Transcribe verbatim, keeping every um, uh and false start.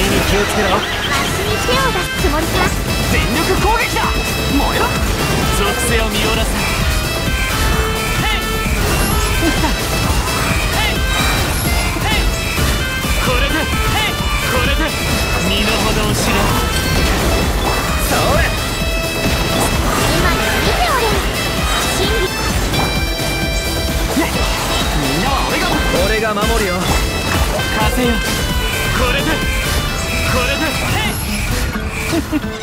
に気をつけろ。 足に手を出すつもりか。 全力攻撃だ。燃えろ。属性を見下ろす。ヘイヘイヘイ。これでヘイこれで身の程を知れ。それ。 今の見ておれ。真理。 みんなは俺が俺が守るよ。風よこれでこれでヘイ